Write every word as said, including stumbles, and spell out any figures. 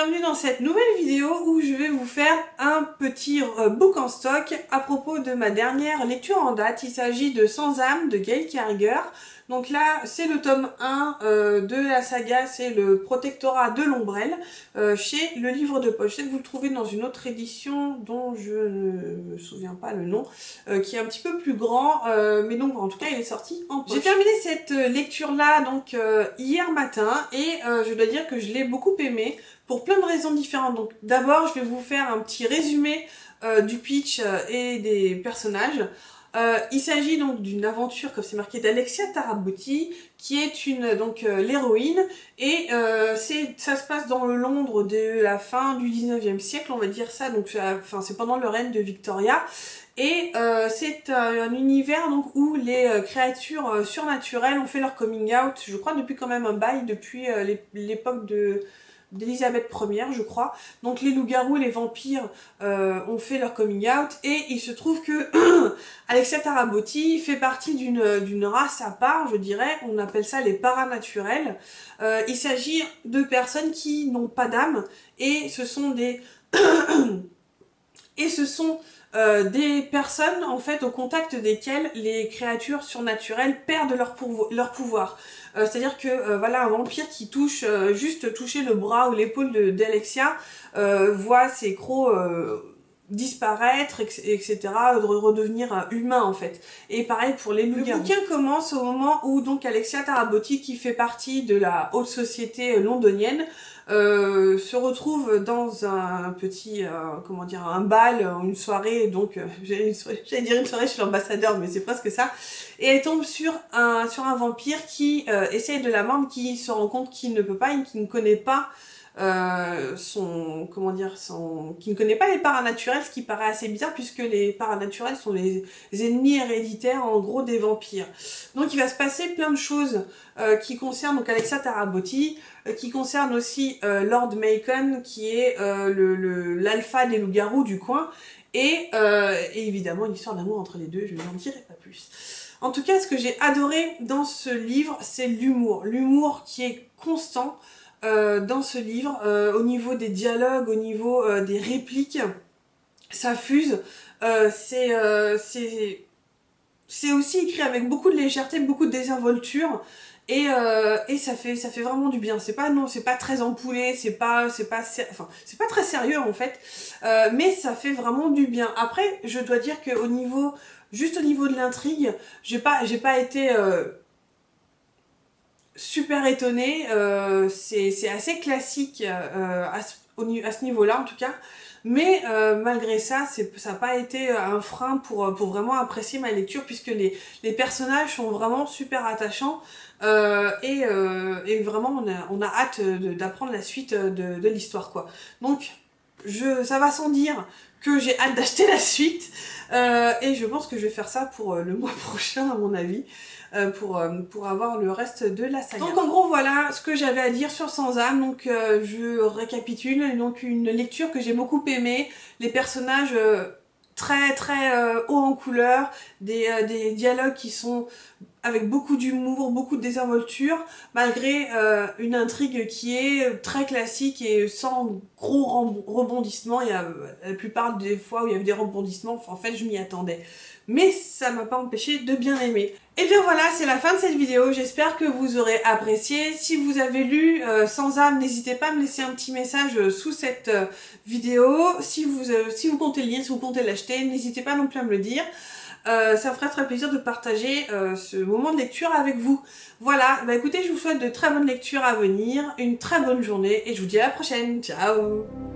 bienvenue dans cette nouvelle vidéo où je vais vous faire un petit euh, book en stock à propos de ma dernière lecture en date. Il s'agit de Sans âme de Gail Carriger. Donc là, c'est le tome un euh, de la saga, c'est le Protectorat de l'Ombrelle, euh, chez Le Livre de Poche. Je sais que vous le trouvez dans une autre édition dont je ne me souviens pas le nom, euh, qui est un petit peu plus grand, euh, mais donc en tout cas il est sorti en poche. J'ai terminé cette euh, lecture-là donc euh, hier matin et euh, je dois dire que je l'ai beaucoup aimé pour plein de raisons différentes. Donc d'abord, je vais vous faire un petit résumé euh, du pitch euh, et des personnages. Euh, il s'agit donc d'une aventure, comme c'est marqué, d'Alexia Tarabotti, qui est une donc euh, l'héroïne, et euh, c'est ça se passe dans le Londres de la fin du dix-neuvième siècle, on va dire ça, donc enfin c'est pendant le règne de Victoria, et euh, c'est euh, un univers donc où les euh, créatures euh, surnaturelles ont fait leur coming out, je crois depuis quand même un bail, depuis euh, l'époque de d'Elisabeth première, je crois. Donc les loups-garous et les vampires euh, ont fait leur coming out, et il se trouve que Alexia Tarabotti fait partie d'une d'une race à part, je dirais, on appelle ça les paranaturels. Euh, il s'agit de personnes qui n'ont pas d'âme, et ce sont des et ce sont euh, des personnes en fait au contact desquelles les créatures surnaturelles perdent leur, pouvo leur pouvoir. Euh, C'est-à-dire que euh, voilà, un vampire qui touche euh, juste toucher le bras ou l'épaule d'Alexia euh, voit ses crocs euh, disparaître, et cetera, de redevenir humain en fait. Et pareil pour les loups-garous. Le bouquin commence au moment où donc Alexia Tarabotti, qui fait partie de la haute société londonienne, euh, se retrouve dans un petit, euh, comment dire, un bal, une soirée, donc euh, j'allais dire une soirée chez l'ambassadeur, mais c'est presque ça. Et elle tombe sur un sur un vampire qui euh, essaye de la mordre, qui se rend compte qu'il ne peut pas et qu'il ne connaît pas Euh, son, comment dire, son, qui ne connaît pas les paranaturels, ce qui paraît assez bizarre puisque les paranaturels sont les ennemis héréditaires en gros des vampires. Donc il va se passer plein de choses euh, qui concernent donc Alexia Tarabotti, euh, qui concernent aussi euh, Lord Macon, qui est euh, le l'alpha des loups-garous du coin, et, euh, et évidemment une histoire d'amour entre les deux, je n'en dirai pas plus. En tout cas, ce que j'ai adoré dans ce livre, c'est l'humour, l'humour qui est constant. Euh, dans ce livre, euh, au niveau des dialogues, au niveau euh, des répliques, ça fuse. Euh, c'est euh, c'est aussi écrit avec beaucoup de légèreté, beaucoup de désinvolture, et, euh, et ça fait ça fait vraiment du bien. C'est pas non, c'est pas très ampoulé, c'est pas c'est pas enfin c'est pas très sérieux en fait, euh, mais ça fait vraiment du bien. Après, je dois dire que au niveau juste au niveau de l'intrigue, j'ai pas j'ai pas été euh, super étonnée, euh, c'est assez classique euh, à ce, à ce niveau-là en tout cas, mais euh, malgré ça, ça n'a pas été un frein pour, pour vraiment apprécier ma lecture, puisque les, les personnages sont vraiment super attachants, euh, et, euh, et vraiment on a, on a hâte d'apprendre la suite de, de l'histoire quoi. Donc je, ça va sans dire que j'ai hâte d'acheter la suite, euh, et je pense que je vais faire ça pour le mois prochain à mon avis. Euh, pour, euh, pour avoir le reste de la saga. Donc en gros voilà ce que j'avais à dire sur Sans âme. Donc euh, je récapitule, donc une lecture que j'ai beaucoup aimée, les personnages euh, très très euh, hauts en couleur, des, euh, des dialogues qui sont avec beaucoup d'humour, beaucoup de désinvolture, malgré euh, une intrigue qui est très classique et sans gros rebondissements. Il y a la plupart des fois où il y avait des rebondissements, enfin, en fait je m'y attendais. Mais ça m'a pas empêché de bien aimer. Et bien voilà, c'est la fin de cette vidéo, j'espère que vous aurez apprécié. Si vous avez lu euh, Sans âme, n'hésitez pas à me laisser un petit message euh, sous cette euh, vidéo. Si vous, euh, si vous comptez le lire, si vous comptez l'acheter, n'hésitez pas non plus à me le dire. Euh, ça me ferait très plaisir de partager euh, ce moment de lecture avec vous. Voilà, bah écoutez, je vous souhaite de très bonnes lectures à venir, une très bonne journée, et je vous dis à la prochaine. Ciao!